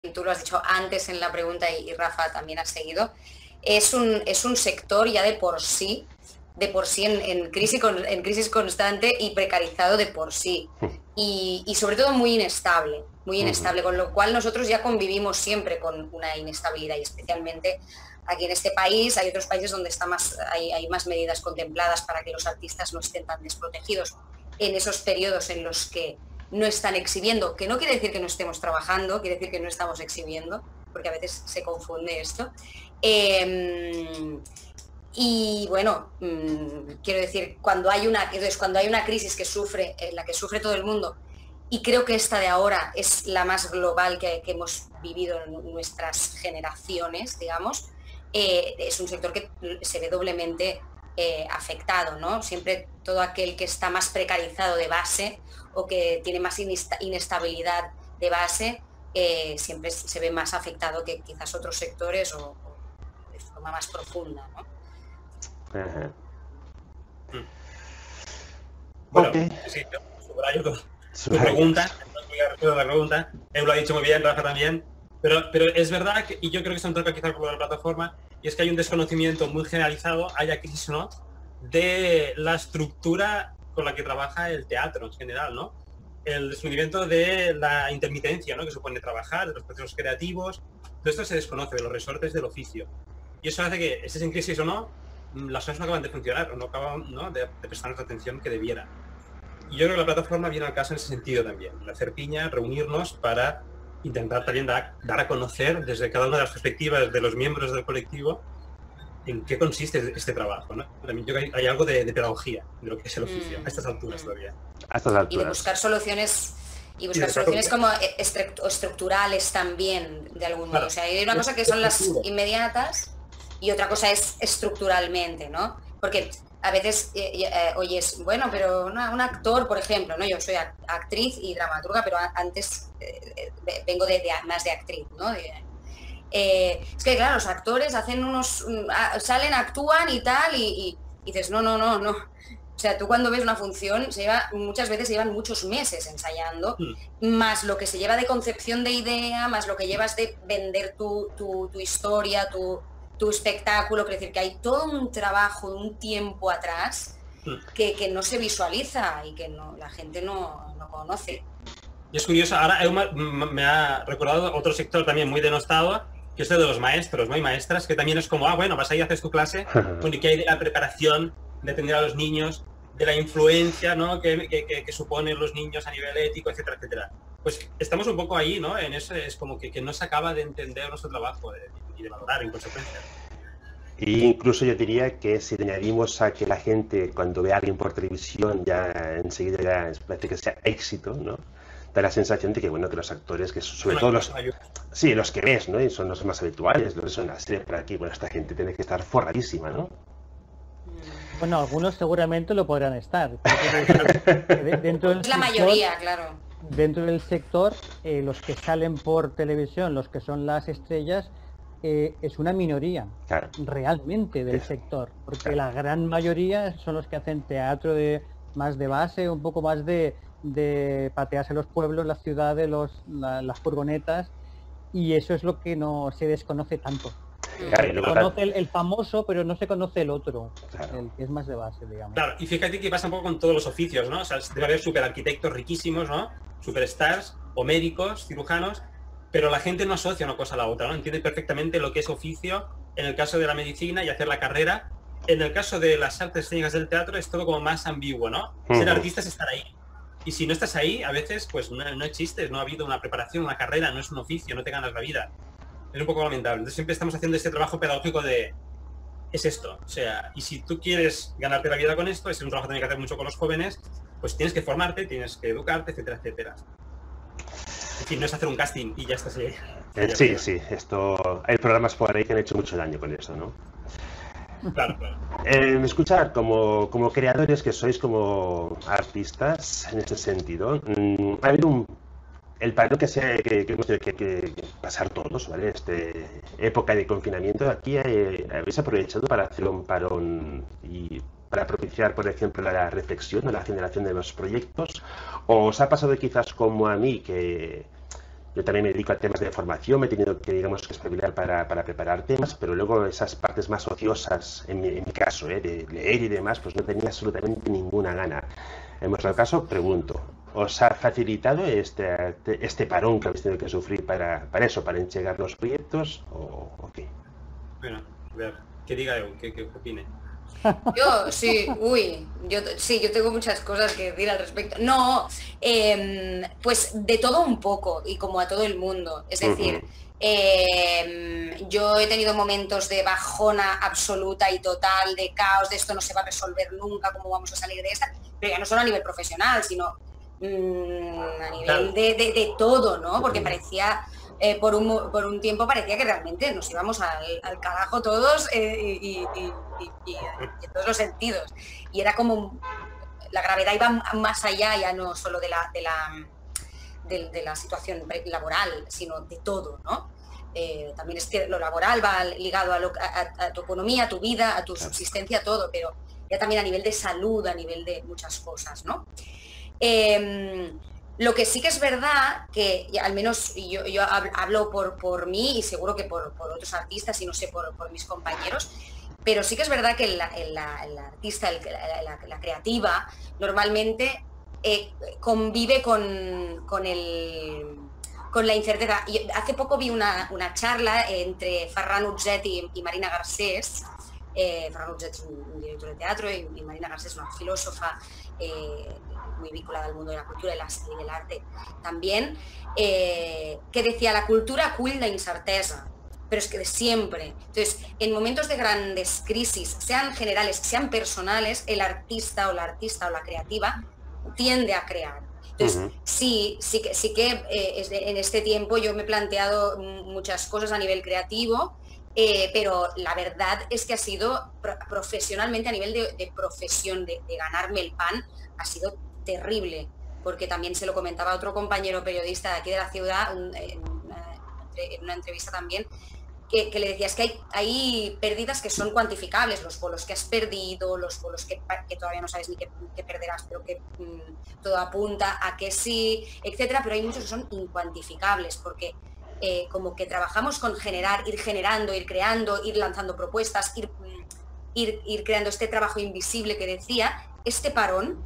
tú lo has dicho antes en la pregunta y Rafa también ha seguido, es un sector ya de por sí en crisis constante y precarizado de por sí. Y sobre todo muy inestable, con lo cual nosotros ya convivimos siempre con una inestabilidad y especialmente aquí en este país. Hay otros países donde hay más medidas contempladas para que los artistas no estén tan desprotegidos en esos periodos en los que no están exhibiendo, que no quiere decir que no estemos trabajando, quiere decir que no estamos exhibiendo, porque a veces se confunde esto. Y bueno, quiero decir, cuando hay una crisis en la que sufre todo el mundo, y creo que esta de ahora es la más global que hemos vivido en nuestras generaciones, digamos, es un sector que se ve doblemente afectado, ¿no? Siempre todo aquel que está más precarizado de base o que tiene más inestabilidad de base, siempre se ve más afectado que quizás otros sectores o de forma más profunda, ¿no? Bueno, okay. Sí, subrayo tu pregunta, no voy a responder la pregunta, lo ha dicho muy bien, Rafa también, pero es verdad, y yo creo que se un toca quizás por la plataforma, y es que hay un desconocimiento muy generalizado, haya crisis o no, de la estructura con la que trabaja el teatro en general, ¿no? El descubrimiento de la intermitencia, ¿no?, que supone trabajar, de los procesos creativos, todo esto se desconoce, de los resortes del oficio. Y eso hace que, estés en crisis o no, las cosas no acaban de funcionar, o no acaban, ¿no?, de prestar la atención que debiera. Y yo creo que la plataforma viene al caso en ese sentido también, hacer piña, reunirnos para intentar también dar a conocer desde cada una de las perspectivas de los miembros del colectivo en qué consiste este trabajo, ¿no? También yo creo que hay algo de pedagogía de lo que es el oficio, a estas alturas todavía. A estas alturas. Y de buscar soluciones como estructurales también, de algún modo. Claro. O sea, hay una cosa que son las inmediatas y otra cosa es estructuralmente, ¿no? Porque a veces oyes, bueno, pero un actor, por ejemplo, ¿no? Yo soy actriz y dramaturga, pero antes vengo más de actriz, ¿no? Es que claro, los actores hacen salen, actúan y tal, y dices, no. O sea, tú cuando ves una función, muchas veces se llevan muchos meses ensayando, más lo que se lleva de concepción de idea, más lo que llevas de vender tu historia, tu espectáculo. Quiero decir que hay todo un trabajo, un tiempo atrás que no se visualiza y que la gente no conoce. Y es curioso, ahora me ha recordado otro sector también muy denostado, que es el de los maestros, ¿no? Y maestras, que también es como, bueno, vas ahí, haces tu clase, bueno, y que hay de la preparación, de atender a los niños, de la influencia, ¿no?, que suponen los niños a nivel ético, etcétera, etcétera. Pues estamos un poco ahí, ¿no? En eso es como que no se acaba de entender nuestro trabajo y de valorar en consecuencia. E incluso yo diría que si le añadimos a que la gente cuando ve a alguien por televisión ya enseguida ya parece que sea éxito, ¿no?, da la sensación de que, bueno, que los actores, que sobre todo los que ves, ¿no?, y son los más habituales, los que son las series por aquí, bueno, esta gente tiene que estar forradísima, ¿no? Bueno, algunos seguramente lo podrán estar. Dentro del sector, mayoría, claro. Dentro del sector, los que salen por televisión, los que son las estrellas, es una minoría, claro, realmente del sector, porque claro, la gran mayoría son los que hacen teatro más de base, un poco más de patearse los pueblos, las ciudades, las furgonetas, y eso es lo que no se desconoce tanto. Claro, se conoce el famoso, pero no se conoce el otro, claro, el que es más de base, digamos. Claro, y fíjate que pasa un poco con todos los oficios, ¿no? O sea, debe haber super arquitectos riquísimos, ¿no?, superstars, o médicos, cirujanos, pero la gente no asocia una cosa a la otra, ¿no? Entiende perfectamente lo que es oficio en el caso de la medicina y hacer la carrera. En el caso de las artes escénicas del teatro es todo como más ambiguo, ¿no? Ser artista es estar ahí. Y si no estás ahí, a veces pues no existes, no ha habido una preparación, una carrera, no es un oficio, no te ganas la vida. Es un poco lamentable. Entonces siempre estamos haciendo este trabajo pedagógico es esto. O sea, y si tú quieres ganarte la vida con esto, es un trabajo que tienes que hacer mucho con los jóvenes, pues tienes que formarte, tienes que educarte, etcétera, etcétera. En fin, no es hacer un casting y ya estás ahí. Sí, hay programas por ahí que han hecho mucho daño con eso, ¿no? Claro. Escuchar, como creadores que sois, como artistas, en este sentido, ha habido el paro que hemos tenido que pasar todos, ¿vale? Época de confinamiento, aquí habéis aprovechado para hacer un parón y para propiciar, por ejemplo, la reflexión o la generación de los proyectos, o os ha pasado quizás como a mí, que Yo también me dedico a temas de formación, me he tenido que, digamos, que espabilar para preparar temas, pero luego esas partes más ociosas, en mi caso, de leer y demás, pues no tenía absolutamente ninguna gana. En vuestro caso, pregunto, ¿os ha facilitado este parón que habéis tenido que sufrir para eso, para enchegar los proyectos o qué? Bueno, a ver, que diga Evo, que opine. Yo sí, yo tengo muchas cosas que decir al respecto. No, pues de todo un poco y como a todo el mundo. Es decir, yo he tenido momentos de bajona absoluta y total, de caos, de esto no se va a resolver nunca, cómo vamos a salir de esta, pero ya no solo a nivel profesional, sino a nivel de todo, ¿no? Porque parecía... por un tiempo parecía que realmente nos íbamos al carajo todos y en todos los sentidos. Y era como la gravedad iba más allá, ya no solo de la situación laboral, sino de todo, ¿no? También es que lo laboral va ligado a tu economía, a tu vida, a tu subsistencia, a todo, pero ya también a nivel de salud, a nivel de muchas cosas, ¿no? Lo que sí que es verdad, que al menos yo hablo por mí y seguro que por otros artistas y no sé, por mis compañeros, pero sí que es verdad que el artista, la creativa, normalmente convive con la incerteza. Y hace poco vi una charla entre Ferran Utzet y Marina Garcés. Ferran Utzet es un director de teatro y Marina Garcés una filósofa muy vinculada al mundo de la cultura y del arte también, que decía: la cultura cull la incertesa, pero es que de siempre. Entonces, en momentos de grandes crisis, sean generales, sean personales, el artista o la creativa tiende a crear. Entonces, sí que en este tiempo yo me he planteado muchas cosas a nivel creativo, pero la verdad es que ha sido profesionalmente, a nivel de profesión, de ganarme el pan, ha sido terrible, porque también se lo comentaba a otro compañero periodista de aquí de la ciudad en una entrevista también, que le decía, es que hay pérdidas que son cuantificables, los bolos que has perdido, los bolos que todavía no sabes ni qué perderás, pero que todo apunta a que sí, etcétera, pero hay muchos que son incuantificables, porque como que trabajamos con ir generando, ir creando, ir lanzando propuestas, ir creando este trabajo invisible que decía. Este parón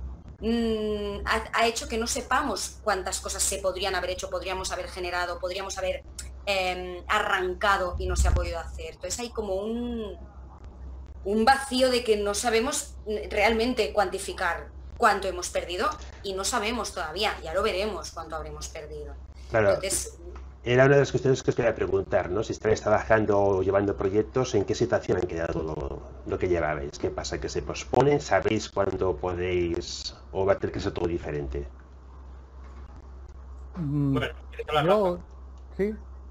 ha hecho que no sepamos cuántas cosas se podrían haber hecho, podríamos haber generado, podríamos haber arrancado y no se ha podido hacer. Entonces hay como un vacío de que no sabemos realmente cuantificar cuánto hemos perdido y no sabemos todavía, ya lo veremos cuánto habremos perdido. Claro. Entonces, era una de las cuestiones que os quería preguntar, ¿no? Si estáis trabajando o llevando proyectos, ¿en qué situación han quedado lo que llevabais? ¿Qué pasa? ¿Que se pospone? ¿Sabéis cuándo podéis o va a tener que ser todo diferente? Bueno, sí.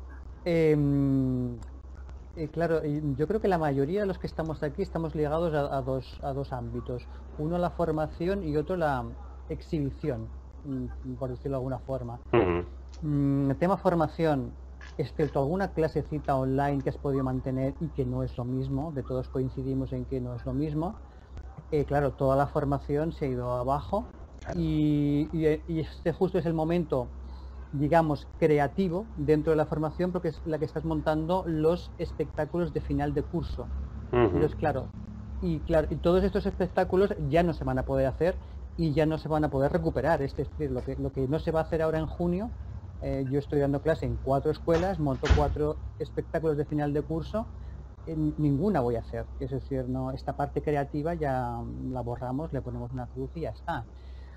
Claro, yo creo que la mayoría de los que estamos aquí estamos ligados a dos ámbitos. Uno la formación y otro la exhibición, por decirlo de alguna forma. El tema formación, excepto alguna clasecita online que has podido mantener y que no es lo mismo, de todos coincidimos en que no es lo mismo, claro, toda la formación se ha ido abajo y este justo es el momento, digamos, creativo dentro de la formación, porque es la que estás montando los espectáculos de final de curso. Entonces, claro, y todos estos espectáculos ya no se van a poder hacer y ya no se van a poder recuperar. Es decir, lo que no se va a hacer ahora en junio, yo estoy dando clase en 4 escuelas, monto 4 espectáculos de final de curso, ninguna voy a hacer. Es decir, no, esta parte creativa ya la borramos, le ponemos una cruz y ya está.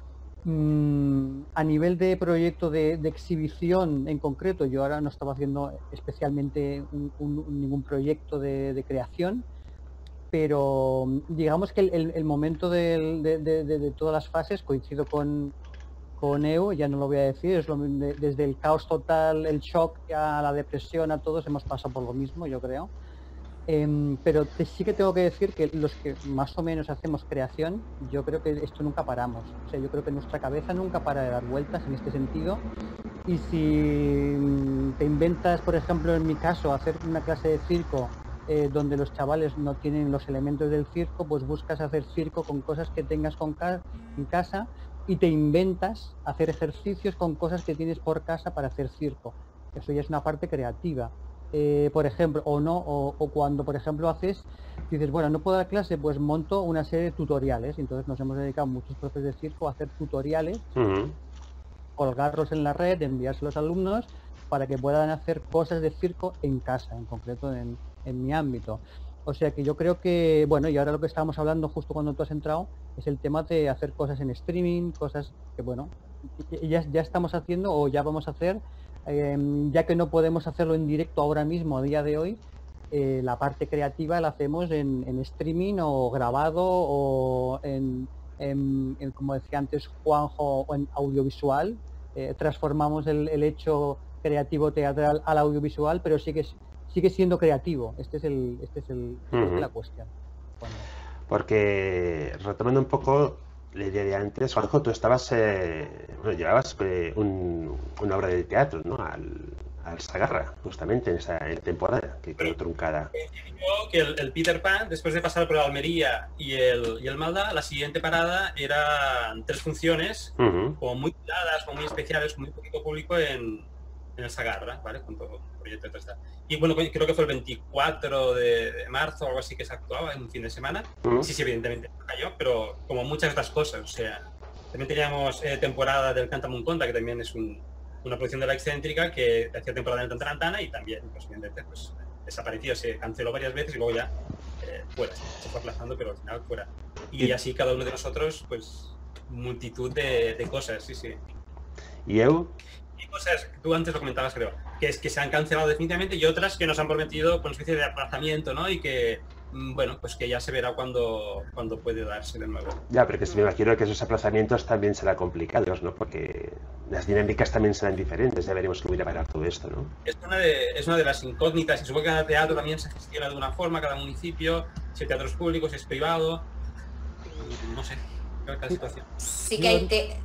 A nivel de proyecto de exhibición en concreto, yo ahora no estaba haciendo especialmente ningún proyecto de creación, pero digamos que el momento de todas las fases, coincido con Evo, ya no lo voy a decir, desde el caos total, el shock, a la depresión, a todos hemos pasado por lo mismo, yo creo. Pero sí que tengo que decir que los que más o menos hacemos creación, yo creo que esto nunca paramos. O sea, yo creo que nuestra cabeza nunca para de dar vueltas en este sentido. Y si te inventas, por ejemplo, en mi caso, hacer una clase de circo donde los chavales no tienen los elementos del circo, pues buscas hacer circo con cosas que tengas en casa y te inventas hacer ejercicios con cosas que tienes por casa para hacer circo. Eso ya es una parte creativa. Por ejemplo, o cuando, por ejemplo, dices, bueno, no puedo dar clase, pues monto una serie de tutoriales. Entonces nos hemos dedicado muchos profes de circo a hacer tutoriales, colgarlos en la red, enviárselos a los alumnos para que puedan hacer cosas de circo en casa, en concreto en mi ámbito. O sea que yo creo que, bueno, y ahora lo que estábamos hablando justo cuando tú has entrado, es el tema de hacer cosas en streaming, cosas que, bueno, ya estamos haciendo o ya vamos a hacer, ya que no podemos hacerlo en directo ahora mismo, a día de hoy, la parte creativa la hacemos en streaming o grabado o en, como decía antes Juanjo, en audiovisual. Transformamos el hecho creativo teatral al audiovisual, pero sigue siendo creativo. Esta es la cuestión. Bueno. Porque, retomando un poco la idea de antes, Juanjo, tú estabas, llevabas una obra de teatro, ¿no? Al Sagarra, justamente en esa temporada que quedó truncada. Que el Peter Pan, después de pasar por Almería y el Malda, la siguiente parada eran 3 funciones, como muy cuidadas, como muy especiales, con muy poquito público en el Sagarra, ¿vale? Con todo el proyecto de esta. Y bueno, creo que fue el 24 de marzo o algo así que se actuaba, en un fin de semana. Sí, evidentemente cayó, pero como muchas otras cosas, o sea, también teníamos temporada del Cantamunconda, que también es una producción de la Excéntrica, que hacía temporada en Tantarantana y también, pues evidentemente, pues desapareció, se canceló varias veces y luego ya fuera, se fue aplazando, pero al final fuera. Y así cada uno de nosotros, pues multitud de cosas, sí. ¿Y eu? Y cosas, tú antes lo comentabas, creo, que se han cancelado definitivamente y otras que nos han prometido con una especie de aplazamiento, ¿no? Y que, bueno, pues que ya se verá cuando puede darse de nuevo. Ya, pero que me imagino que esos aplazamientos también serán complicados, ¿no? Porque las dinámicas también serán diferentes, ya veremos cómo irá a parar todo esto, ¿no? Es una de las incógnitas, y supongo que cada teatro también se gestiona de una forma, cada municipio, si el teatro es público, si es privado, no sé, creo que la situación. Sí que hay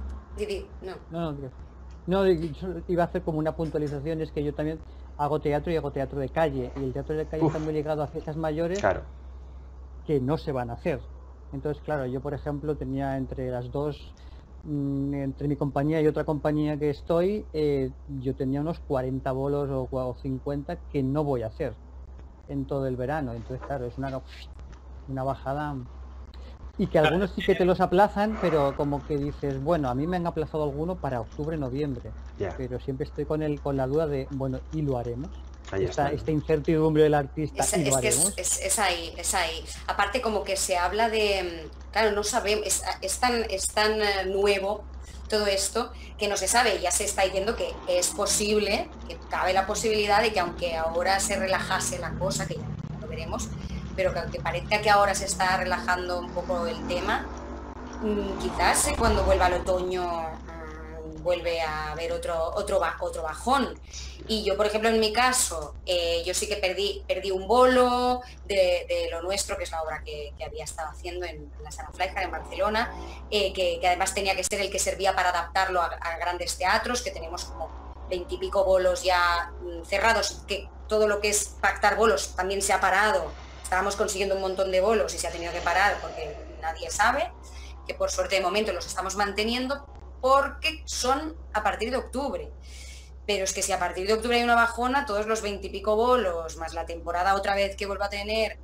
No, yo iba a hacer como una puntualización, es que yo también hago teatro y hago teatro de calle, y el teatro de calle está muy ligado a fiestas mayores, claro, que no se van a hacer. Entonces, claro, yo por ejemplo tenía entre las dos, entre mi compañía y otra compañía que estoy, yo tenía unos 40 bolos o 50 que no voy a hacer en todo el verano. Entonces, claro, es una bajada. Y que algunos sí que te los aplazan, pero como que dices, bueno, a mí me han aplazado alguno para octubre, noviembre. Pero siempre estoy con la duda de, bueno, ¿y lo haremos? Esta incertidumbre del artista, ¿y lo haremos? Es ahí. Aparte como que se habla de, claro, no sabemos, es tan nuevo todo esto que no se sabe, ya se está diciendo que es posible, que cabe la posibilidad de que aunque ahora se relajase la cosa, que ya lo veremos, pero que aunque parezca que ahora se está relajando un poco el tema, quizás cuando vuelva el otoño vuelve a haber otro bajón. Y yo, por ejemplo, en mi caso, yo sí que perdí un bolo de Lo Nuestro, que es la obra que había estado haciendo en la Sala Fleischer en Barcelona, que además tenía que ser el que servía para adaptarlo a grandes teatros, que tenemos como 20 y pico bolos ya cerrados, que todo lo que es pactar bolos también se ha parado. Estábamos consiguiendo un montón de bolos y se ha tenido que parar porque nadie sabe, que por suerte de momento los estamos manteniendo porque son a partir de octubre. Pero es que si a partir de octubre hay una bajona, todos los 20 y pico bolos, más la temporada otra vez que vuelva a tener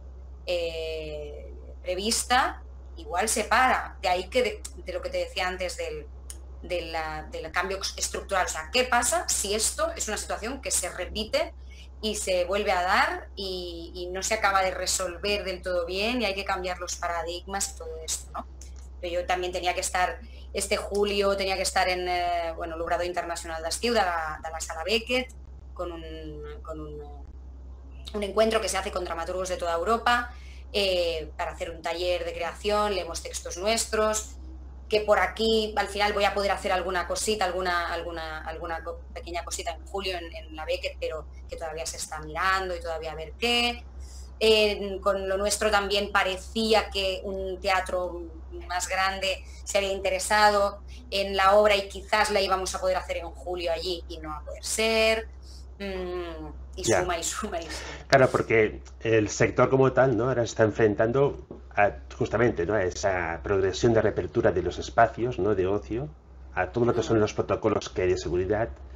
prevista, igual se para. De ahí que de lo que te decía antes del cambio estructural. O sea, ¿qué pasa si esto es una situación que se repite y se vuelve a dar y no se acaba de resolver del todo bien y hay que cambiar los paradigmas y todo esto, ¿no? Pero yo también tenía que estar, este julio tenía que estar en el Obrador Internacional d'Estiu de la Sala Beckett con un encuentro que se hace con dramaturgos de toda Europa para hacer un taller de creación, leemos textos nuestros, que por aquí al final voy a poder hacer alguna cosita, alguna pequeña cosita en julio en la Beckett, pero que todavía se está mirando y todavía a ver qué. Con Lo Nuestro también parecía que un teatro más grande se había interesado en la obra y quizás la íbamos a poder hacer en julio allí y no va a poder ser. Y suma. Claro, porque el sector como tal, ¿no? Ahora se está enfrentando justamente, ¿no?, a esa progresión de reapertura de los espacios, ¿no?, de ocio, a todo lo que son los protocolos que hay de seguridad,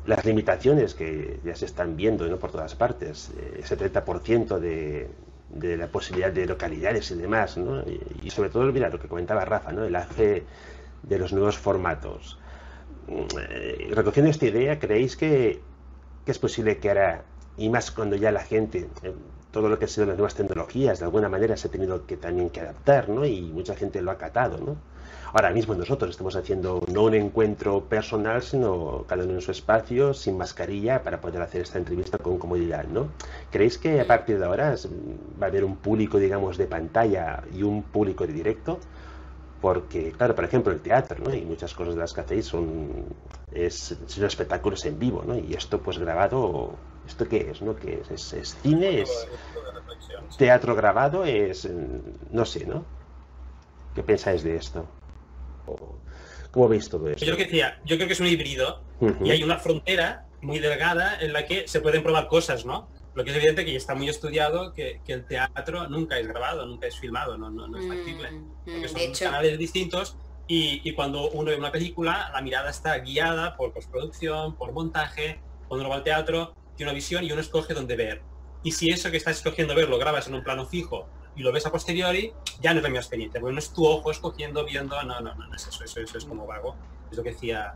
las limitaciones que ya se están viendo, ¿no?, por todas partes, 70% de la posibilidad de localidades y demás, ¿no? Y sobre todo, mira, lo que comentaba Rafa, ¿no?, el auge de los nuevos formatos. Recogiendo esta idea, ¿creéis que es posible que ahora, y más cuando ya la gente, todo lo que ha sido las nuevas tecnologías, de alguna manera se ha tenido que también que adaptar, ¿no?, y mucha gente lo ha acatado, ¿no? Ahora mismo nosotros estamos haciendo no un encuentro personal, sino cada uno en su espacio, sin mascarilla, para poder hacer esta entrevista con comodidad, ¿no? ¿Creéis que a partir de ahora va a haber un público, digamos, de pantalla y un público de directo? Porque, claro, por ejemplo, el teatro, ¿no?, y muchas cosas de las que hacéis son espectáculos en vivo, ¿no? Y esto, pues, grabado, ¿esto qué es, no? ¿Qué es? ¿Es cine? ¿Es teatro grabado? Es, no sé, ¿no? ¿Qué pensáis de esto? ¿Cómo veis todo esto? Yo creo que es un híbrido, y hay una frontera muy delgada en la que se pueden probar cosas, ¿no? Lo que es evidente que ya está muy estudiado que el teatro nunca es grabado, nunca es filmado, no es factible. Porque son canales distintos, y cuando uno ve una película, la mirada está guiada por postproducción, por montaje. Cuando uno va al teatro, tiene una visión y uno escoge dónde ver. Y si eso que estás escogiendo ver lo grabas en un plano fijo y lo ves a posteriori, ya no es la misma experiencia, porque no es tu ojo escogiendo, viendo, no es eso es como vago, es lo que decía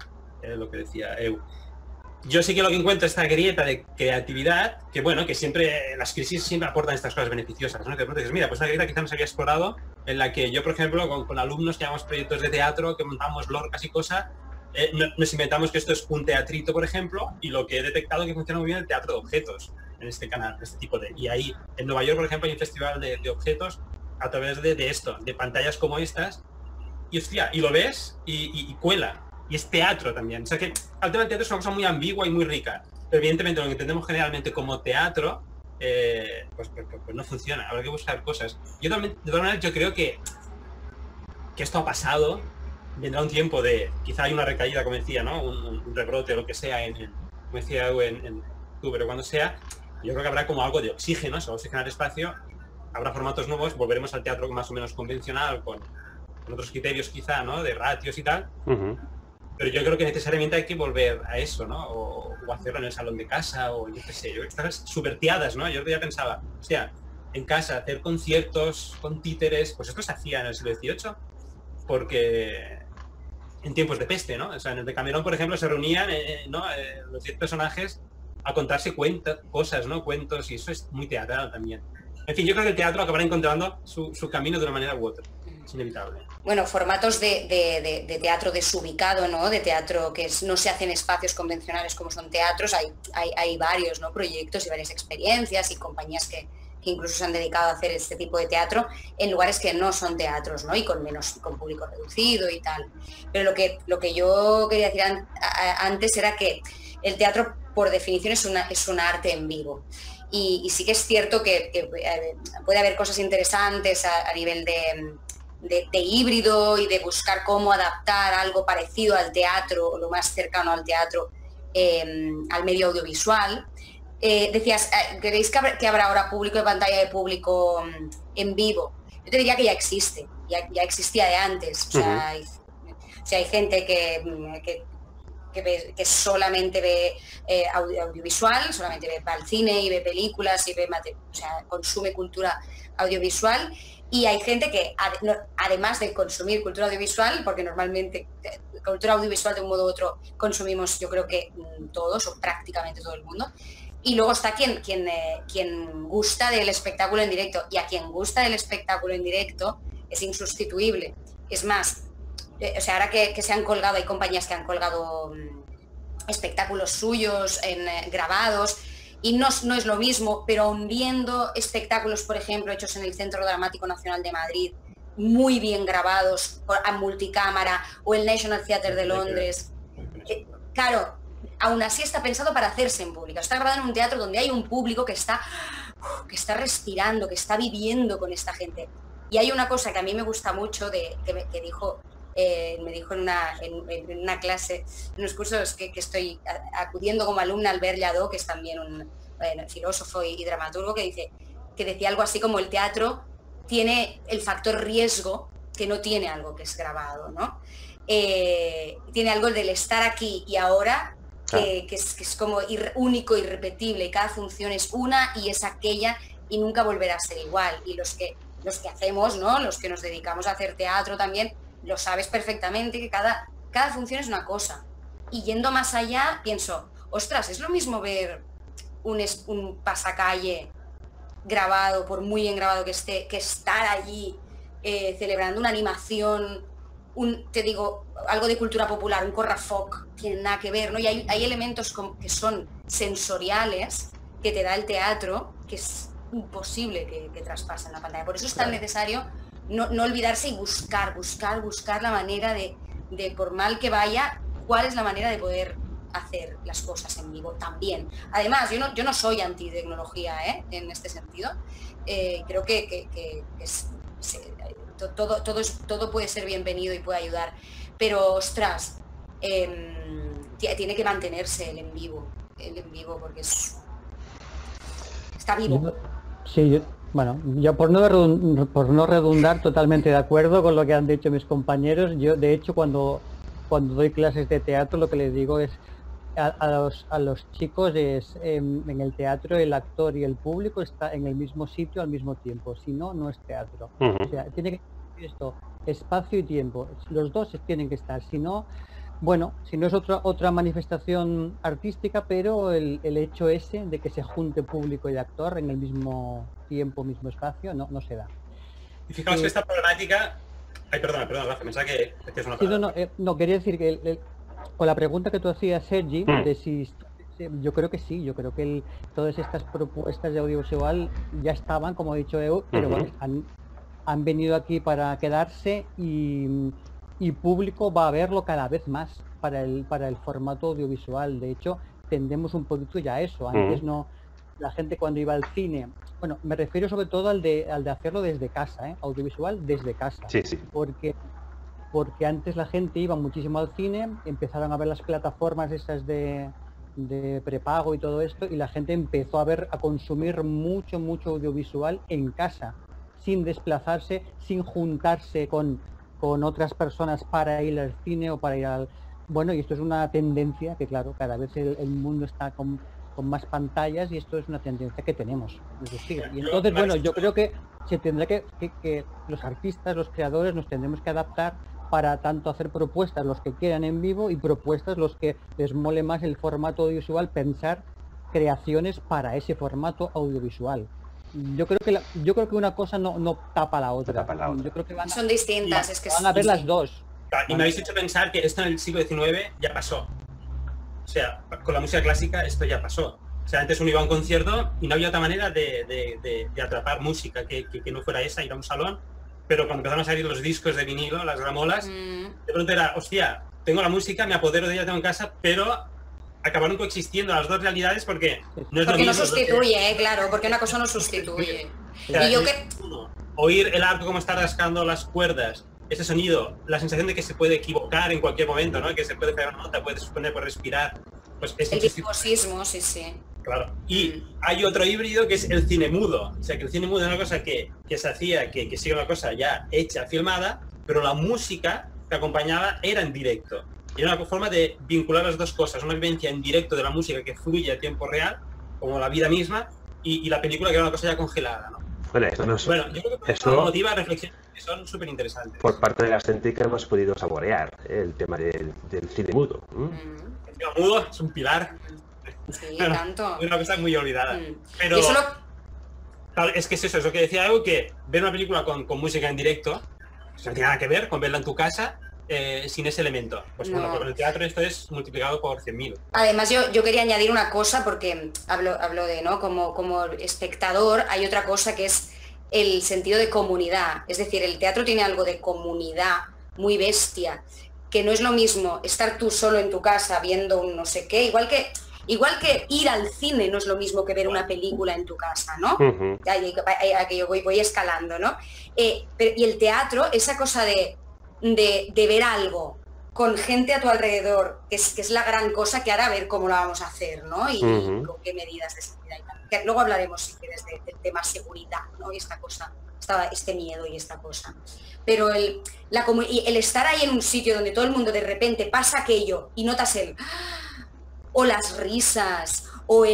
Eu. Yo sí que lo que encuentro esta grieta de creatividad, que bueno, que siempre las crisis siempre aportan estas cosas beneficiosas, ¿no? Que de pronto dices, mira, pues una grieta quizá no se había explorado, en la que yo, por ejemplo, con alumnos que llevamos proyectos de teatro, que montamos lorcas y cosas, nos inventamos que esto es un teatrito, por ejemplo, y lo que he detectado que funciona muy bien el teatro de objetos en este canal, este tipo de... Y ahí, en Nueva York, por ejemplo, hay un festival de objetos a través de esto, de pantallas como estas, y hostia, y lo ves y cuela, y es teatro también. O sea que el tema del teatro es una cosa muy ambigua y muy rica, pero evidentemente lo que entendemos generalmente como teatro, pues no funciona, habrá que buscar cosas. Yo también, de todas maneras, yo creo que esto ha pasado, vendrá un tiempo de, quizá hay una recaída, como decía, ¿no? Un rebrote o lo que sea, como decía en octubre o cuando sea. Yo creo que habrá como algo de oxígeno, se va a oxigenar el espacio, habrá formatos nuevos, volveremos al teatro más o menos convencional, con otros criterios quizá, ¿no?, de ratios y tal. Pero yo creo que necesariamente hay que volver a eso, ¿no? O hacerlo en el salón de casa, o yo qué sé, estas subvertidas, ¿no? Yo ya pensaba, o sea, en casa hacer conciertos con títeres, pues esto se hacía en el siglo XVIII, porque en tiempos de peste, ¿no? O sea, en el Decamerón, por ejemplo, se reunían, los 10 personajes a contarse cosas, ¿no? Cuentos, y eso es muy teatral también. En fin, yo creo que el teatro acabará encontrando su camino de una manera u otra. Es inevitable. Bueno, formatos de teatro desubicado, ¿no? De teatro que no se hacen espacios convencionales como son teatros. Hay varios, ¿no?, proyectos y varias experiencias y compañías que incluso se han dedicado a hacer este tipo de teatro en lugares que no son teatros, ¿no?, y con público reducido y tal. Pero lo que yo quería decir antes era que el teatro, por definición, es un arte en vivo. Y sí que es cierto que puede haber cosas interesantes a nivel de híbrido y de buscar cómo adaptar algo parecido al teatro, o lo más cercano al teatro, al medio audiovisual. Decías, ¿creéis que habrá ahora público de pantalla, de público en vivo? Yo te diría que ya existe, ya existía de antes. O sea, hay gente que solamente ve audiovisual, solamente va al cine y ve películas y consume cultura audiovisual, y hay gente que además de consumir cultura audiovisual, porque normalmente cultura audiovisual de un modo u otro consumimos, yo creo que todos o prácticamente todo el mundo, y luego está quien gusta del espectáculo en directo, y a quien gusta del espectáculo en directo es insustituible. Es más, o sea, ahora que se han colgado, hay compañías que han colgado espectáculos suyos grabados, y no es lo mismo, pero aun viendo espectáculos, por ejemplo, hechos en el Centro Dramático Nacional de Madrid, muy bien grabados a multicámara, o el National Theatre de Londres, claro, aún así está pensado para hacerse en público, está grabado en un teatro donde hay un público que está respirando, que está viviendo con esta gente. Y hay una cosa que a mí me gusta mucho, que me dijo en una clase, en unos cursos que estoy acudiendo como alumna, Albert Lladó, que es también un filósofo y dramaturgo, que decía algo así como: el teatro tiene el factor riesgo que no tiene algo que es grabado, ¿no? Tiene algo del estar aquí y ahora, que es como único, irrepetible, cada función es una y es aquella y nunca volverá a ser igual. Y los que hacemos, ¿no? Los que nos dedicamos a hacer teatro también, lo sabes perfectamente, que cada función es una cosa. Y yendo más allá, pienso, ostras, es lo mismo ver un pasacalle grabado, por muy bien grabado que esté, que estar allí celebrando una animación, te digo, algo de cultura popular, un corrafoc, tiene nada que ver, ¿no? Y hay elementos que son sensoriales que te da el teatro, que es imposible que traspasen la pantalla. Por eso es tan necesario no olvidarse y buscar la manera de, por mal que vaya, cuál es la manera de poder hacer las cosas en vivo también. Además, yo no soy antitecnología, en este sentido. Creo que todo puede ser bienvenido y puede ayudar. Pero, ostras, tiene que mantenerse el en vivo, porque está vivo. Sí, yo por no redundar, totalmente de acuerdo con lo que han dicho mis compañeros. Yo, de hecho, cuando doy clases de teatro, lo que les digo es a los chicos es en el teatro el actor y el público está en el mismo sitio al mismo tiempo, si no, no es teatro. O sea, tiene que ser esto, espacio y tiempo, los dos tienen que estar, si no es otra manifestación artística, pero el hecho ese de que se junte público y actor en el mismo tiempo, mismo espacio, no se da. Y fijaos que esta problemática... Ay, perdona, Rafa, pensaba que es una palabra. No, quería decir que con la pregunta que tú hacías, Sergi, de si yo creo que sí, yo creo que todas estas propuestas de audiovisual ya estaban, como ha dicho Eu, pero han venido aquí para quedarse y público va a verlo cada vez más para el formato audiovisual. De hecho, tendemos un poquito ya a eso. Antes no, la gente cuando iba al cine, me refiero sobre todo al de hacerlo desde casa, audiovisual desde casa. Sí. Porque antes la gente iba muchísimo al cine, empezaron a ver las plataformas esas de prepago y todo esto, y la gente empezó a consumir mucho audiovisual en casa, sin desplazarse, sin juntarse con otras personas para ir al cine o para ir al... y esto es una tendencia que, claro, cada vez el mundo está con más pantallas y esto es una tendencia que tenemos. Y entonces, yo creo que se tendrá que los artistas, los creadores, nos tendremos que adaptar para tanto hacer propuestas los que quieran en vivo y propuestas los que les mole más el formato audiovisual, pensar creaciones para ese formato audiovisual. Yo creo que una cosa no tapa la otra. Yo creo que son distintas, van a ver las dos. Y me habéis hecho pensar que esto en el siglo XIX ya pasó. O sea, con la música clásica esto ya pasó. O sea, antes uno iba a un concierto y no había otra manera de atrapar música que no fuera esa, ir a un salón. Pero cuando empezaron a salir los discos de vinilo, las gramolas, de pronto era, hostia, tengo la música, me apodero de ella, tengo en casa, pero acabaron coexistiendo las dos realidades porque no es lo mismo. No sustituye, claro, porque una cosa no sustituye. O sea, oír el arco como está rascando las cuerdas, ese sonido, la sensación de que se puede equivocar en cualquier momento, ¿no? Que se puede pegar una nota, puede suspender por respirar. Pues es el virtuosismo, sí. Claro. Y hay otro híbrido que es el cine mudo. O sea, que el cine mudo es una cosa que se hacía, que sigue una cosa ya hecha, filmada, pero la música que acompañaba era en directo. Y era una forma de vincular las dos cosas, una vivencia en directo de la música que fluye a tiempo real, como la vida misma, y la película que era una cosa ya congelada, ¿no? Yo creo que eso motiva reflexiones que son súper interesantes. Por parte de la estética hemos podido saborear el tema del cine mudo. El cine mudo es un pilar. Sí, tanto. Es una cosa muy olvidada. Pero es que es eso, es lo que decía algo, que ver una película con música en directo no tiene nada que ver con verla en tu casa sin ese elemento. Pues no. Con el teatro esto es multiplicado por 100.000. Además yo quería añadir una cosa, porque hablo de, ¿no? Como espectador hay otra cosa que es el sentido de comunidad. Es decir, el teatro tiene algo de comunidad muy bestia, que no es lo mismo estar tú solo en tu casa viendo un no sé qué, igual que ir al cine no es lo mismo que ver una película en tu casa, ¿no? Que yo voy escalando, ¿no? Y el teatro, esa cosa de ver algo con gente a tu alrededor, que es la gran cosa, que ahora a ver cómo lo vamos a hacer, ¿no? Y con qué medidas de seguridad y tal. Que luego hablaremos, si quieres, del tema seguridad, ¿no? Y esta cosa, este miedo y esta cosa. Pero el estar ahí en un sitio donde todo el mundo de repente pasa aquello y notas o las risas, o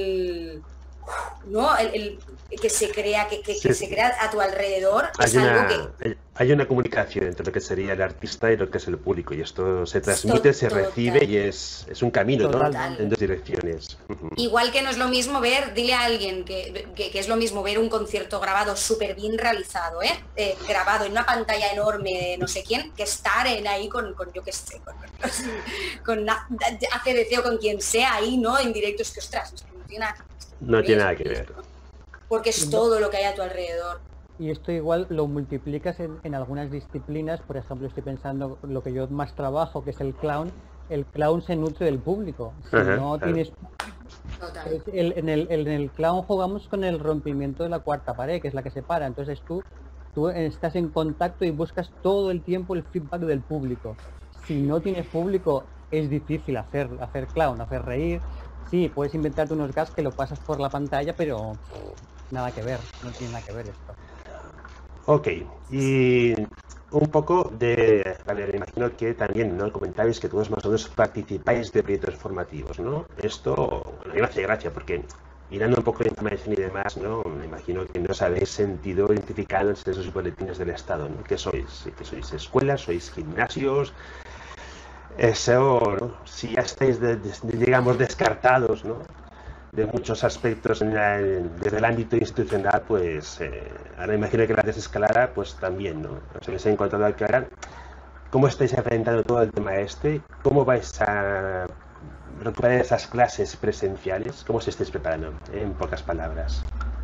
¿no? el que se crea, se crea a tu alrededor, hay una comunicación entre lo que sería el artista y lo que es el público, y esto se transmite, se recibe, y es un camino, ¿no? En dos direcciones. Igual que no es lo mismo dile a alguien que es lo mismo ver un concierto grabado súper bien realizado, grabado en una pantalla enorme de no sé quién, que estar ahí con yo que sé, con ACDC o con quien sea ahí, ¿no? En directo, es que ostras, es que no tiene nada que ver. Porque es todo lo que hay a tu alrededor. Y esto igual lo multiplicas en algunas disciplinas. Por ejemplo, estoy pensando lo que yo más trabajo, que es el clown. El clown se nutre del público. Si no tienes... En el clown jugamos con el rompimiento de la cuarta pared, que es la que separa. Entonces tú estás en contacto y buscas todo el tiempo el feedback del público. Si no tienes público, es difícil hacer clown, hacer reír. Sí, puedes inventarte unos gags que lo pasas por la pantalla, pero nada que ver, no tiene nada que ver esto. Ok, y un poco vale, me imagino que también, ¿no? Comentabais que todos más o menos participáis de proyectos formativos, ¿no? Esto, a mí me hace gracia porque mirando un poco la información y demás, ¿no? Me imagino que no os habéis sentido identificados en esos boletines del Estado, ¿no? ¿Qué sois? ¿Qué sois? ¿Escuelas? ¿Sois gimnasios? Eso, ¿no? Si ya estáis, digamos, descartados, ¿no? De muchos aspectos desde el ámbito institucional, pues ahora imagino que la desescalada, pues también, ¿no? Se les ha encontrado que ahora, ¿cómo estáis enfrentando todo el tema ¿Cómo vais a recuperar esas clases presenciales? ¿Cómo se estáis preparando, en pocas palabras?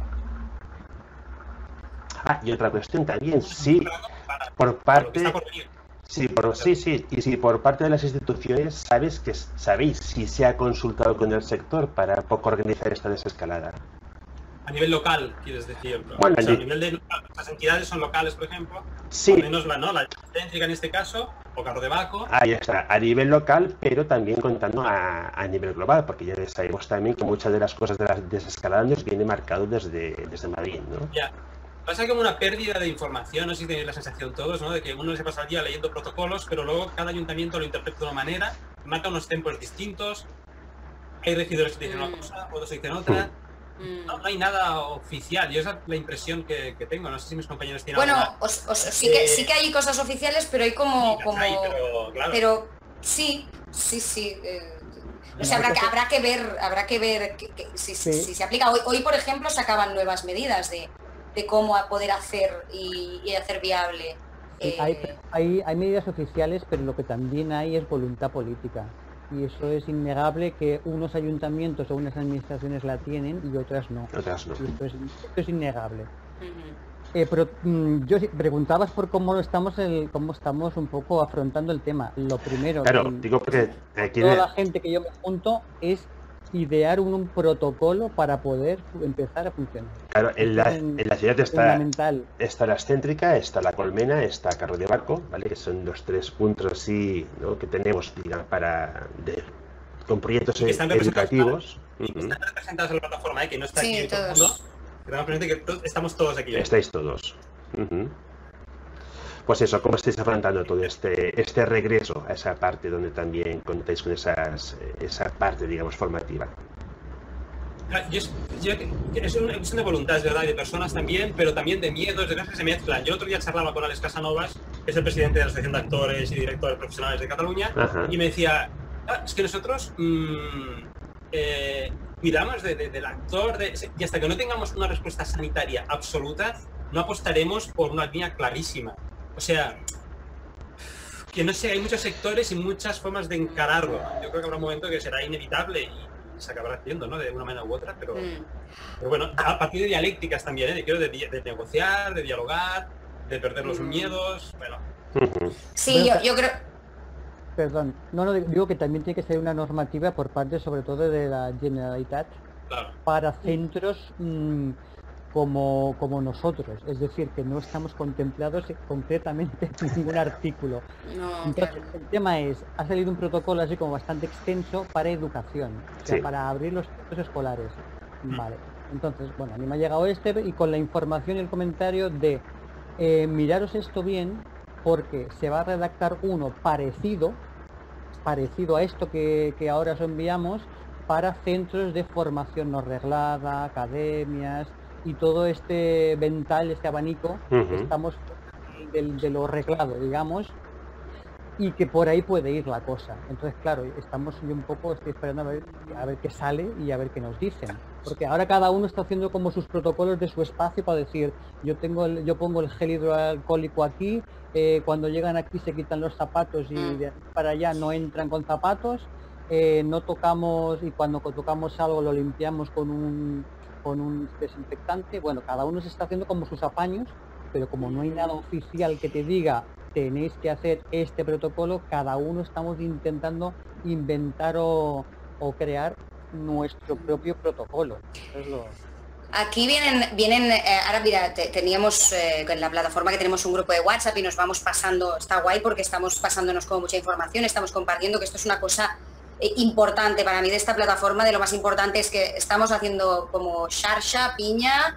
Y otra cuestión también, sí, por parte... Sí, y si por parte de las instituciones sabéis si se ha consultado con el sector para poco organizar esta desescalada. A nivel local, quieres decir. Bueno, o sea, a nivel de las entidades son locales, por ejemplo. Sí. Al menos la eléctrica en este caso, o Carro de Baco. Ahí está, a nivel local, pero también contando a nivel global, porque ya sabemos también que muchas de las cosas de la desescalada nos viene marcado desde Madrid, ¿no? Ya. Pasa como una pérdida de información, no sé si tenéis la sensación todos, ¿no? De que uno se pasa el día leyendo protocolos, pero luego cada ayuntamiento lo interpreta de una manera, marca unos tempos distintos, hay regidores que dicen una cosa, otros dicen otra. No hay nada oficial, y esa es la impresión que tengo, no sé si mis compañeros tienen alguna... sí que hay cosas oficiales, pero hay como... Pero sí. O sea, habrá que ver si se aplica. Hoy, por ejemplo, sacaban nuevas medidas de cómo poder hacer y hacer viable. Hay medidas oficiales, pero lo que también hay es voluntad política. Y eso es innegable, que unos ayuntamientos o unas administraciones la tienen y otras no. Y esto es innegable. Pero yo preguntabas por cómo estamos un poco afrontando el tema. Lo primero, claro, digo porque toda la gente que yo me junto es idear un protocolo para poder empezar a funcionar. Claro, en la ciudad está la Excéntrica, está la Colmena, está Carro de Barco, ¿vale? Que son los 3 puntos así, ¿no? Que tenemos, digamos, con proyectos educativos. Están representados en la plataforma, que no está aquí todo el mundo. Pero que estamos todos aquí. Estáis todos. Pues eso, ¿cómo estáis afrontando todo este regreso a esa parte donde también contáis con esa parte, digamos, formativa? Es una voluntad, es verdad, de personas también, pero también de miedos, de cosas que se mezclan. Yo el otro día charlaba con Alex Casanovas, que es el presidente de la Asociación de Actores y Directores Profesionales de Cataluña, y me decía, es que nosotros cuidamos del actor, y hasta que no tengamos una respuesta sanitaria absoluta, no apostaremos por una línea clarísima. O sea, que no sé, hay muchos sectores y muchas formas de encararlo. Yo creo que habrá un momento que será inevitable y se acabará haciendo, ¿no? De una manera u otra, pero bueno, a partir de dialécticas también, de negociar, de dialogar, de perder los miedos, bueno. Sí, yo creo... Perdón, no, digo que también tiene que ser una normativa por parte, sobre todo, de la Generalitat, claro, para centros como nosotros, es decir, que no estamos contemplados concretamente en ningún artículo. Entonces, el tema ha salido un protocolo así como bastante extenso para educación, o sea, para abrir los centros escolares. Vale, entonces, bueno, a mí me ha llegado y con la información y el comentario de miraros esto bien, porque se va a redactar uno parecido parecido a esto que ahora os enviamos para centros de formación no reglada, academias y todo este vental, este abanico que estamos de lo reglado, digamos, y que por ahí puede ir la cosa. Entonces, claro, estoy esperando a ver qué sale y a ver qué nos dicen. Porque ahora cada uno está haciendo como sus protocolos de su espacio para decir, yo pongo el gel hidroalcohólico aquí, cuando llegan aquí se quitan los zapatos y de aquí para allá no entran con zapatos, no tocamos, y cuando tocamos algo lo limpiamos con un desinfectante. Bueno, cada uno se está haciendo como sus apaños, pero como no hay nada oficial que te diga tenéis que hacer este protocolo, cada uno estamos intentando inventar o crear nuestro propio protocolo. Aquí vienen ahora mira, teníamos en la plataforma que tenemos un grupo de WhatsApp y nos vamos pasando, está guay porque estamos pasándonos como mucha información, estamos compartiendo, que esto es una cosa importante para mí de esta plataforma. De lo más importante es que estamos haciendo como xarxa, piña,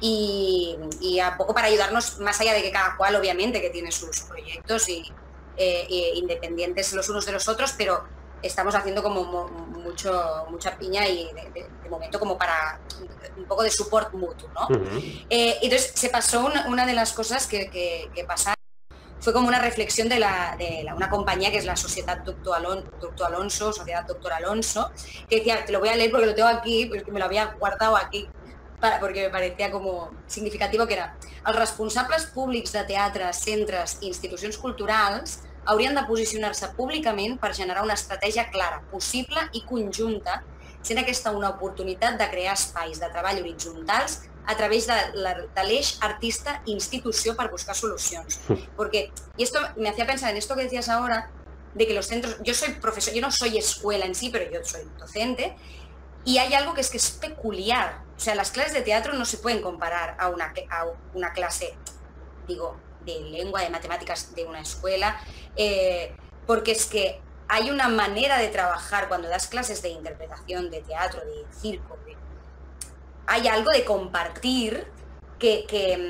y a poco para ayudarnos, más allá de que cada cual obviamente que tiene sus proyectos y independientes los unos de los otros, pero estamos haciendo como mucha piña y de momento como para un poco de support mutuo, ¿no? Entonces se pasó una de las cosas que pasaron, fue como una reflexión de una compañía que es la Sociedad Doctor Alonso, Sociedad Doctor Alonso, que decía, te lo voy a leer porque lo tengo aquí, porque me lo había guardado aquí, porque me parecía como significativo, que era: els responsables públics de teatres, centres i institucions culturals haurien de posicionar-se públicament per generar una estratègia clara, possible i conjunta, sent aquesta una oportunitat de crear espais de treball horitzontals a través de l'eix artista-institució per buscar solucions. Porque, y esto me hacía pensar en esto que decías ahora, de que los centros, yo soy profesor, yo no soy escuela en sí, pero yo soy docente, y hay algo que es peculiar. O sea, las clases de teatro no se pueden comparar a una clase, digo, de lengua, de matemáticas de una escuela, porque es que hay una manera de trabajar cuando das clases de interpretación, de teatro, de circo, hay algo de compartir que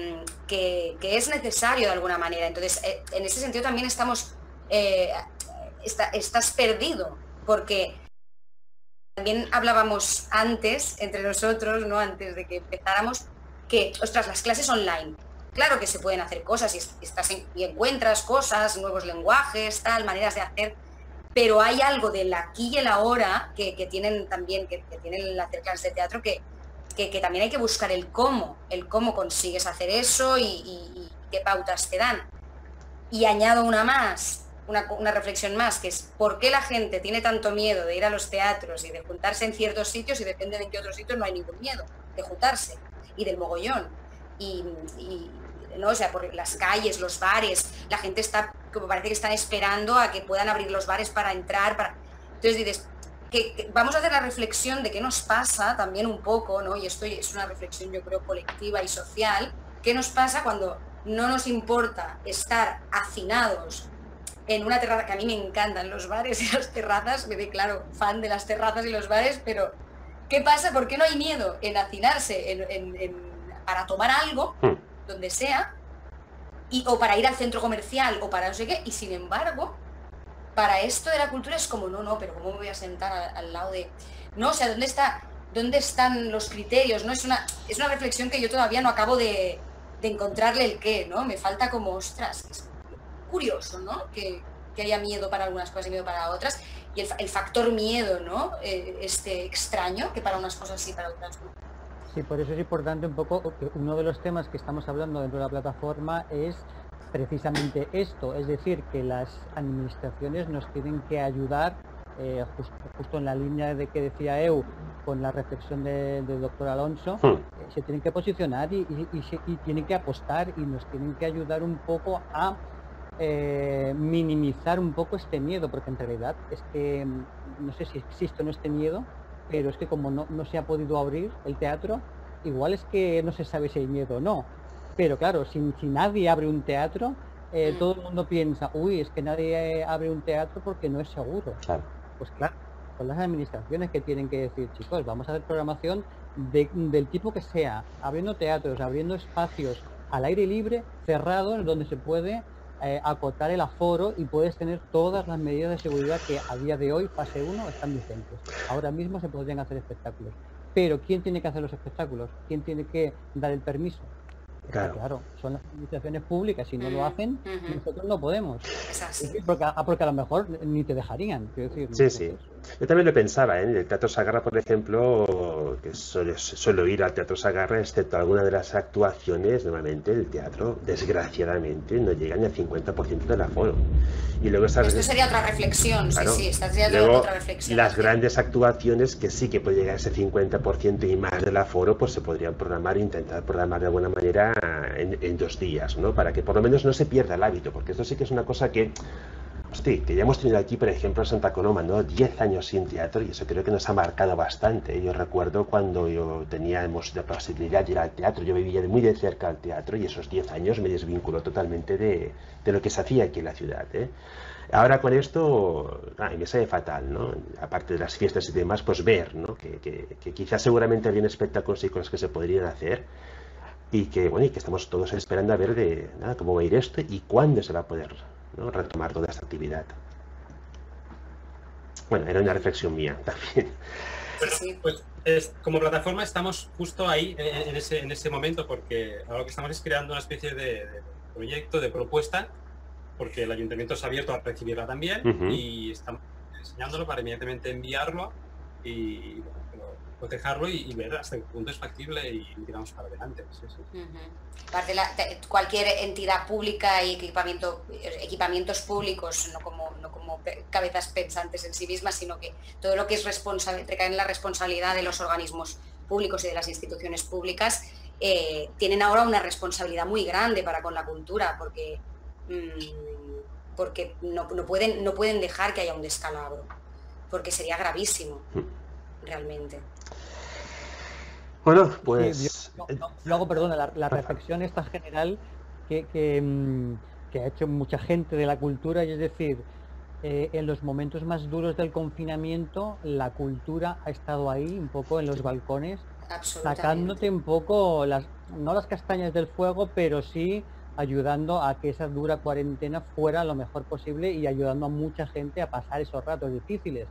es necesario de alguna manera. Entonces, en ese sentido también estás perdido, porque también hablábamos antes, entre nosotros, ¿no? Antes de que empezáramos, que, ostras, las clases online, claro que se pueden hacer cosas y encuentras cosas, nuevos lenguajes, tal, maneras de hacer, pero hay algo del aquí y el ahora que tienen también, que tienen el hacer clases de teatro, que también hay que buscar el cómo consigues hacer eso y qué pautas te dan. Y añado una reflexión más, que es por qué la gente tiene tanto miedo de ir a los teatros y de juntarse en ciertos sitios, y depende de en qué otros sitios no hay ningún miedo de juntarse, y del mogollón. ¿No? O sea, por las calles, los bares, la gente está, como parece que están esperando a que puedan abrir los bares para entrar. Entonces dices, que vamos a hacer la reflexión de qué nos pasa también un poco, ¿no? Y esto es una reflexión, yo creo, colectiva y social. ¿Qué nos pasa cuando no nos importa estar hacinados en una terraza? Que a mí me encantan los bares y las terrazas, me declaro fan de las terrazas y los bares, pero ¿qué pasa? ¿Por qué no hay miedo en hacinarse para tomar algo, donde sea, o para ir al centro comercial o para no sé qué? Y sin embargo, para esto de la cultura es como, no, pero ¿cómo me voy a sentar al lado de...? No, o sea, ¿dónde están los criterios? ¿No? Es una reflexión que yo todavía no acabo de encontrarle el qué, ¿no? Me falta como, ostras, es curioso, ¿no? Que haya miedo para algunas cosas y miedo para otras. Y el factor miedo, ¿no? Extraño, que para unas cosas sí, para otras no. Sí, por eso es importante un poco, uno de los temas que estamos hablando dentro de la plataforma es precisamente esto, es decir, que las administraciones nos tienen que ayudar, justo en la línea de que decía Eu, con la reflexión del doctor Alonso, se tienen que posicionar y tienen que apostar y nos tienen que ayudar un poco a minimizar un poco este miedo, porque en realidad es que no sé si existe o no este miedo, pero es que como no se ha podido abrir el teatro, igual es que no se sabe si hay miedo o no. Pero claro, si nadie abre un teatro, todo el mundo piensa, uy, es que nadie abre un teatro porque no es seguro. Claro. Pues claro, son las administraciones que tienen que decir, chicos, vamos a hacer programación del tipo que sea, abriendo teatros, abriendo espacios al aire libre, cerrados, donde se puede acotar el aforo y puedes tener todas las medidas de seguridad que a día de hoy, fase 1, están vigentes. Ahora mismo se podrían hacer espectáculos. Pero ¿quién tiene que hacer los espectáculos? ¿Quién tiene que dar el permiso? Claro, son las administraciones públicas, si no lo hacen, nosotros no podemos. Porque a lo mejor ni te dejarían, quiero decir. Sí. Yo también lo pensaba, ¿eh? El Teatro Sagarra, por ejemplo, que suelo ir al Teatro Sagarra, excepto alguna de las actuaciones, normalmente el teatro, desgraciadamente, no llega ni al 50% del aforo. Y luego esto sería otra reflexión, claro, sí, esta sería luego, otra reflexión. Las grandes actuaciones que sí que puede llegar a ese 50% y más del aforo, pues se podrían programar, intentar programar de alguna manera en 2 días, ¿no? Para que por lo menos no se pierda el hábito, porque esto sí que es una cosa que, hostia, que ya hemos tenido aquí, por ejemplo, en Santa Coloma, ¿no? 10 años sin teatro, y eso creo que nos ha marcado bastante. Yo recuerdo cuando teníamos la posibilidad de ir al teatro, yo vivía muy de cerca al teatro, y esos 10 años me desvinculó totalmente de lo que se hacía aquí en la ciudad, ¿eh? Ahora con esto, me sale fatal, ¿no? Aparte de las fiestas y demás, pues ver, ¿no? Que quizás seguramente había espectáculos y cosas que se podrían hacer, y que, bueno, y que estamos todos esperando a ver cómo va a ir esto y cuándo se va a poder, ¿no? Retomar toda esta actividad. Bueno, era una reflexión mía también. Bueno, pues como plataforma estamos justo ahí en ese momento, porque ahora lo que estamos es creando una especie de proyecto, de propuesta, porque el ayuntamiento se ha abierto a recibirla también, y estamos enseñándolo para inmediatamente enviarlo y bueno, cotejarlo y ver hasta qué punto es factible y tiramos para adelante. Aparte, cualquier entidad pública y equipamientos públicos, no como cabezas pensantes en sí mismas, sino que todo lo que es recae en la responsabilidad de los organismos públicos y de las instituciones públicas, tienen ahora una responsabilidad muy grande para con la cultura, porque no pueden dejar que haya un descalabro, porque sería gravísimo realmente. Bueno, pues... Luego, perdona, la reflexión esta general que ha hecho mucha gente de la cultura, y es decir, en los momentos más duros del confinamiento, la cultura ha estado ahí, un poco en los balcones, sacándote un poco, no las castañas del fuego, pero sí ayudando a que esa dura cuarentena fuera lo mejor posible y ayudando a mucha gente a pasar esos ratos difíciles.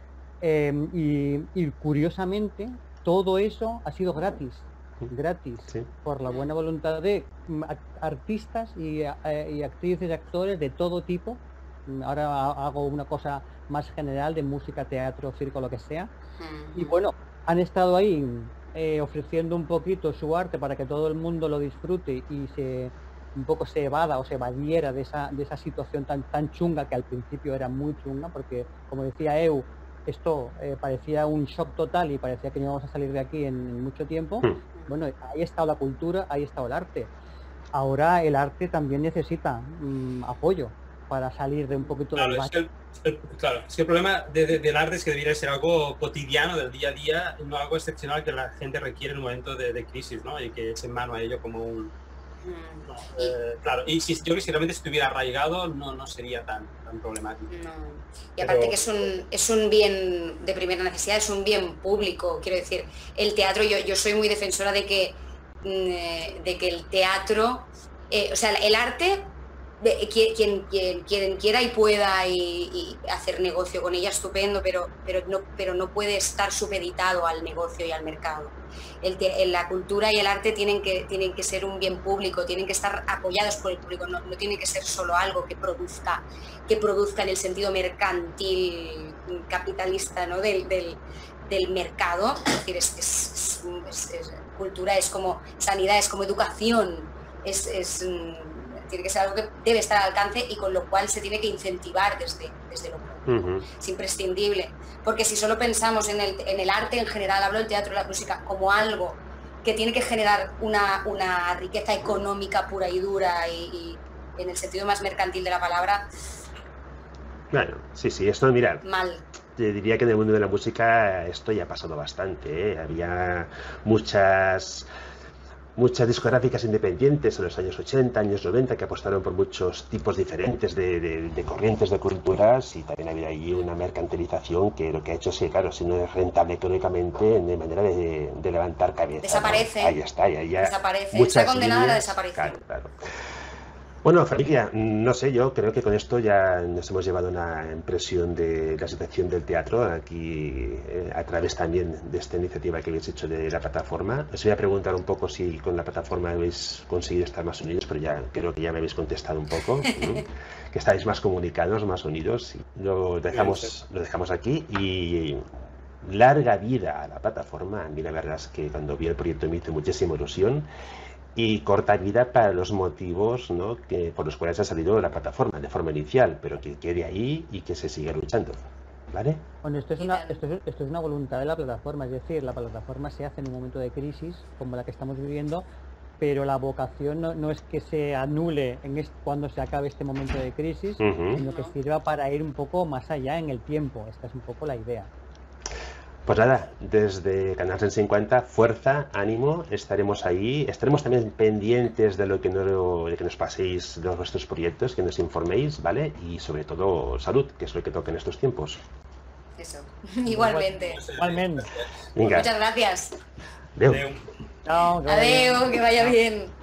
Y curiosamente, todo eso ha sido gratis, sí, por la buena voluntad de artistas y actrices y actores de todo tipo. Ahora hago una cosa más general de música, teatro, circo, lo que sea. Y bueno, han estado ahí ofreciendo un poquito su arte para que todo el mundo lo disfrute y un poco se evada o se evadiera de esa situación tan chunga, que al principio era muy chunga, porque como decía Eu, esto parecía un shock total y parecía que no íbamos a salir de aquí en mucho tiempo. Bueno, ahí ha estado la cultura, ahí ha estado el arte. Ahora el arte también necesita apoyo para salir de un poquito del bache. Es que el problema del arte es que debería ser algo cotidiano, del día a día, no algo excepcional que la gente requiere en un momento de crisis, ¿no? Y que eche mano a ello como un... claro, y si yo creo que si realmente estuviera arraigado no sería tan problemático. No. Y aparte que es un bien de primera necesidad, es un bien público, quiero decir, el teatro, yo soy muy defensora de que el teatro, o sea, el arte, quien quiera y pueda y hacer negocio con ella, estupendo, pero no puede estar supeditado al negocio y al mercado. La cultura y el arte tienen que ser un bien público, tienen que estar apoyados por el público, no tiene que ser solo algo que produzca en el sentido mercantil, capitalista, ¿no? del mercado. Es decir, cultura es como sanidad, es como educación, tiene que ser algo que debe estar al alcance y con lo cual se tiene que incentivar desde lo público. Es imprescindible, porque si solo pensamos en el arte en general, hablo del teatro y la música, como algo que tiene que generar una riqueza económica pura y dura y en el sentido más mercantil de la palabra. Claro, sí, esto, mira, mal. Te diría que en el mundo de la música esto ya ha pasado bastante, ¿eh? Había muchas discográficas independientes en los años 80, años 90 que apostaron por muchos tipos diferentes de corrientes de culturas, y también había ahí una mercantilización que lo que ha hecho es que, claro, si no es rentable económicamente, de manera de levantar cabeza. Desaparece. ¿No? Ahí está, ya desaparece. Está condenada a la desaparición. Claro. Bueno, familia, no sé, yo creo que con esto ya nos hemos llevado una impresión de la situación del teatro aquí a través también de esta iniciativa que habéis hecho de la plataforma. Os voy a preguntar un poco si con la plataforma habéis conseguido estar más unidos, pero ya creo que ya me habéis contestado un poco, ¿no? Que estáis más comunicados, más unidos. Lo dejamos aquí y larga vida a la plataforma. A mí la verdad es que cuando vi el proyecto me hizo muchísima ilusión. Y corta vida para los motivos, ¿no?, por los cuales ha salido la plataforma de forma inicial, pero que quede ahí y que se siga luchando, ¿vale? Bueno, esto es una voluntad de la plataforma, es decir, la plataforma se hace en un momento de crisis como la que estamos viviendo, pero la vocación no es que se anule cuando se acabe este momento de crisis, sino que sirva para ir un poco más allá en el tiempo. Esta es un poco la idea. Pues nada, desde Canal 150, fuerza, ánimo, estaremos ahí, estaremos también pendientes de lo que nos paséis de vuestros proyectos, que nos informéis, ¿vale? Y sobre todo salud, que es lo que toca en estos tiempos. Eso, igualmente. Igualmente. Venga. Muchas gracias. Adeu. Chao, Adeu, que vaya bien.